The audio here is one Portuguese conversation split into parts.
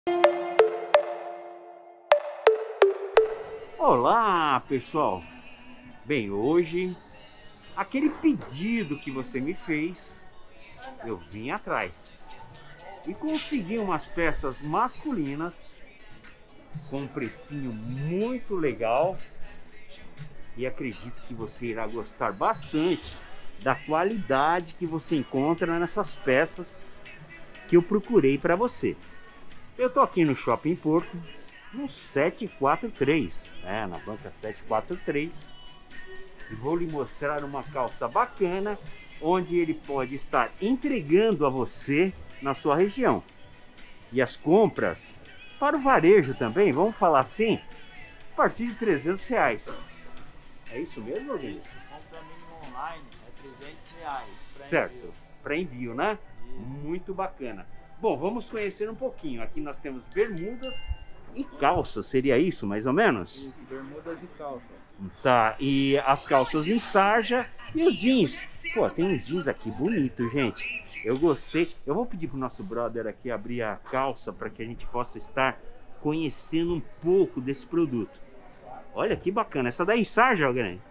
Olá, pessoal! Bem, hoje, aquele pedido que você me fez, eu vim atrás e consegui umas peças masculinas com um precinho muito legal e acredito que você irá gostar bastante da qualidade que você encontra nessas peças que eu procurei para você. Eu tô aqui no Shopping Porto, no 743, na banca 743, e vou lhe mostrar uma calça bacana, onde ele pode estar entregando a você na sua região. E as compras para o varejo também, vamos falar assim, a partir de R$300. É isso mesmo, Luiz? Compra mínimo online é R$300. Certo, para envio, né? Isso. Muito bacana. Bom, vamos conhecer um pouquinho. Aqui nós temos bermudas e calças, seria isso mais ou menos? Isso, bermudas e calças. Tá, e as calças em sarja e os jeans. Pô, tem uns jeans aqui bonito, gente. Eu gostei. Eu vou pedir pro nosso brother aqui abrir a calça para que a gente possa estar conhecendo um pouco desse produto. Olha que bacana. Essa daí em sarja, alguém?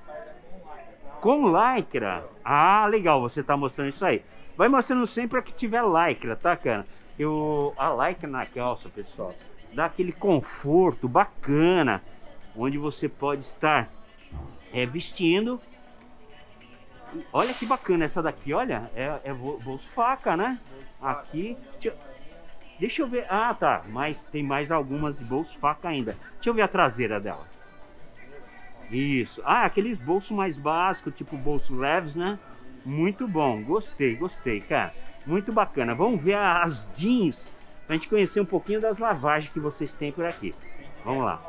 Com lycra. Ah, legal, você tá mostrando isso aí. Vai mostrando sempre que tiver lycra, tá, cara? A lycra na calça, pessoal, dá aquele conforto bacana, onde você pode estar vestindo. Olha que bacana essa daqui, olha, é bolso faca, né? Aqui, deixa eu ver, ah tá, mas tem mais algumas de bolso faca ainda. Deixa eu ver a traseira dela. Isso, aqueles bolsos mais básicos, tipo bolso leves, né? Muito bom, gostei, cara, muito bacana. Vamos ver as jeans, pra gente conhecer um pouquinho das lavagens que vocês têm por aqui. Vamos lá.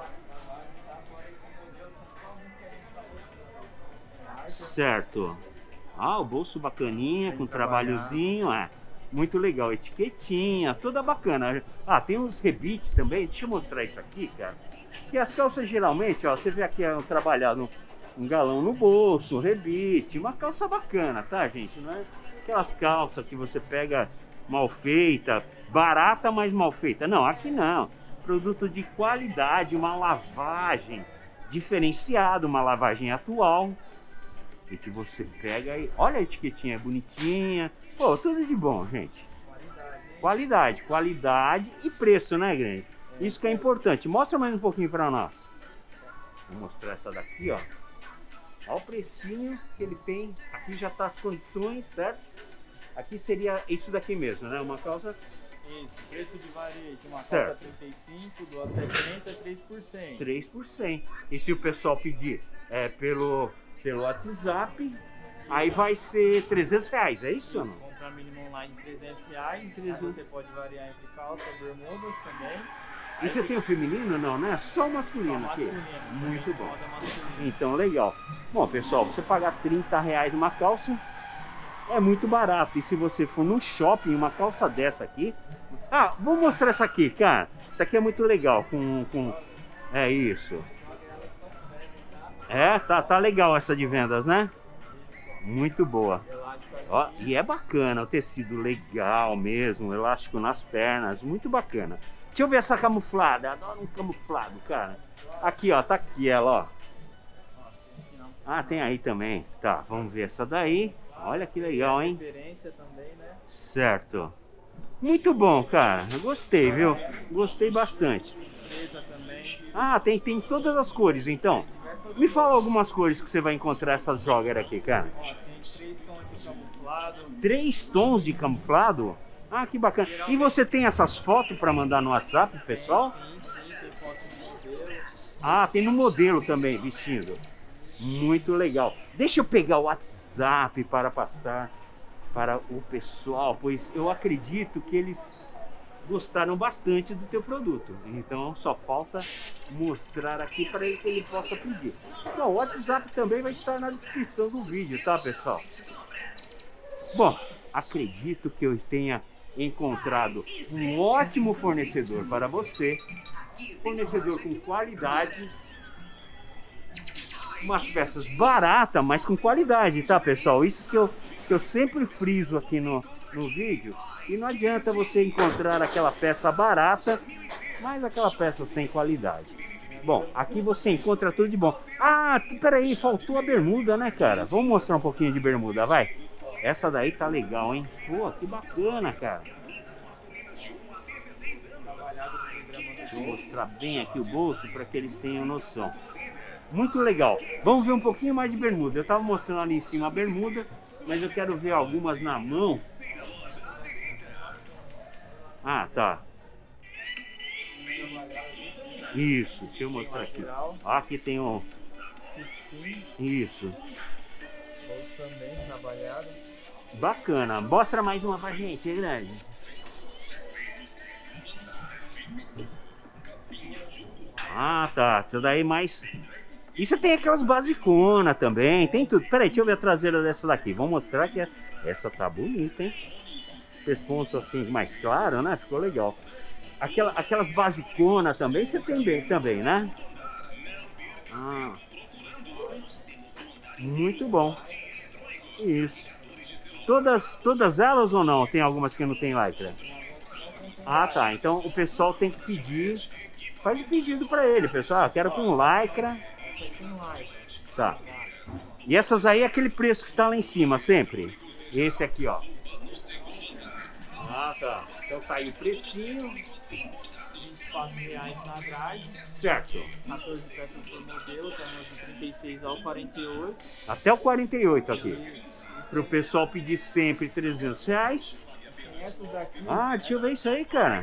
Certo. O bolso bacaninha, com trabalhozinho, muito legal. Etiquetinha, toda bacana. Tem uns rebites também. Deixa eu mostrar isso aqui, cara. E as calças geralmente, ó, você vê aqui trabalhado um galão no bolso, um rebite, uma calça bacana, tá, gente? Não é aquelas calças que você pega mal feita, barata, mas mal feita. Não, aqui não. Produto de qualidade, uma lavagem diferenciada, uma lavagem atual. E que você pega aí, olha a etiquetinha bonitinha. Pô, tudo de bom, gente. Qualidade e preço, né, grande? Isso que é importante. Mostra mais um pouquinho para nós. Vou mostrar essa daqui, ó. Olha o precinho que ele tem. Aqui já tá as condições, certo? Aqui seria isso daqui mesmo, né? Uma calça. Isso, preço de varejo, uma certo. calça 35, do A70, 3%. 3%. E se o pessoal pedir pelo WhatsApp, aí vai ser R$300, é isso? Isso, comprar mínimo online de R$300. Aí você pode variar entre calça, bermudas também. E você tem o feminino? Não, né? Só o masculino aqui. Muito bom. Então, legal. Bom, pessoal, você pagar R$30 uma calça é muito barato. E se você for no shopping, uma calça dessa aqui... vou mostrar essa aqui, cara. Essa aqui é muito legal. É isso. Tá legal essa de vendas, né? Muito boa. Ó, e é bacana, o tecido legal mesmo, elástico nas pernas, muito bacana. Deixa eu ver essa camuflada, adoro um camuflado, cara. Aqui, ó, tá aqui ela, ó. Tem aí também. Tá, vamos ver essa daí. Olha que legal, hein? Certo. Muito bom, cara. Eu gostei, viu? Gostei bastante. Tem todas as cores, então. Me fala algumas cores que você vai encontrar essas joggers aqui, cara. Tem 3 tons de camuflado. 3 tons de camuflado? Que bacana. E você tem essas fotos para mandar no WhatsApp, pessoal? Sim, tem foto no modelo. Tem no modelo também, vestindo. Muito legal. Deixa eu pegar o WhatsApp para passar para o pessoal, pois eu acredito que eles gostaram bastante do teu produto. Então só falta mostrar aqui para ele que ele possa pedir. Bom, o WhatsApp também vai estar na descrição do vídeo, tá, pessoal? Bom, acredito que eu tenha encontrado um ótimo fornecedor para você. Fornecedor com qualidade. Umas peças baratas, mas com qualidade, tá, pessoal? Isso que eu sempre friso aqui no vídeo e não adianta você encontrar aquela peça barata, mas aquela peça sem qualidade. Bom, aqui você encontra tudo de bom. Ah, peraí, faltou a bermuda, né, cara? Vamos mostrar um pouquinho de bermuda, vai. Essa daí tá legal, hein? Pô, que bacana, cara. Vou mostrar bem aqui o bolso para que eles tenham noção. Muito legal. Vamos ver um pouquinho mais de bermuda. Eu tava mostrando ali em cima a bermuda, mas eu quero ver algumas na mão. Ah, tá. Isso, deixa eu mostrar aqui. Aqui tem um... Isso. Também trabalhado. Bacana. Mostra mais uma pra gente, é grande. Ah, tá. Isso daí mais... E você tem aquelas basiconas também, tem tudo. Peraí, deixa eu ver a traseira dessa daqui. Vou mostrar que essa tá bonita, hein? Pesponto assim mais claro, né? Ficou legal. Aquelas basiconas também você tem bem, também, né? Ah, muito bom. Isso. Todas elas ou não? Tem algumas que não tem lycra? Ah, tá. Então o pessoal tem que pedir. Faz o pedido para ele, pessoal. Ah, quero com lycra. Tá. E essas aí é aquele preço que tá lá em cima sempre. Esse aqui, ó. Ah, tá. Então tá aí o precinho. R$24 na grade. Certo. 14 peças por modelo, temos de 36 ao 48. Até o 48 aqui. Pro pessoal pedir sempre R$300. Essas daqui. Ah, deixa eu ver isso aí, cara.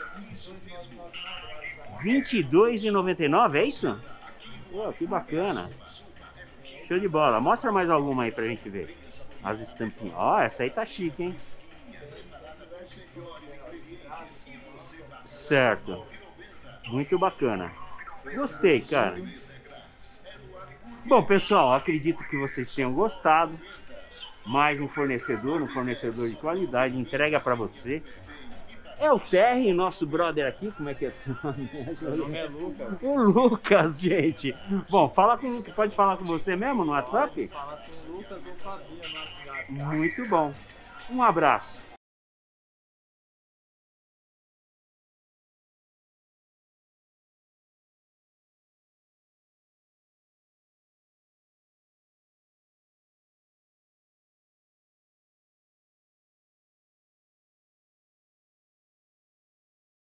R$22,99, é isso? Pô, que bacana. Show de bola. Mostra mais alguma aí pra gente ver. As estampinhas. Ó, essa aí tá chique, hein? Certo. Muito bacana. Gostei, cara. Bom, pessoal, acredito que vocês tenham gostado. Mais um fornecedor de qualidade, entrega pra você. É o Terry, nosso brother aqui, como é que é? Meu nome é Lucas. O Lucas, gente. Bom, pode falar com você mesmo no WhatsApp? Fala com o Lucas ou Fabinho no WhatsApp. Muito bom. Um abraço.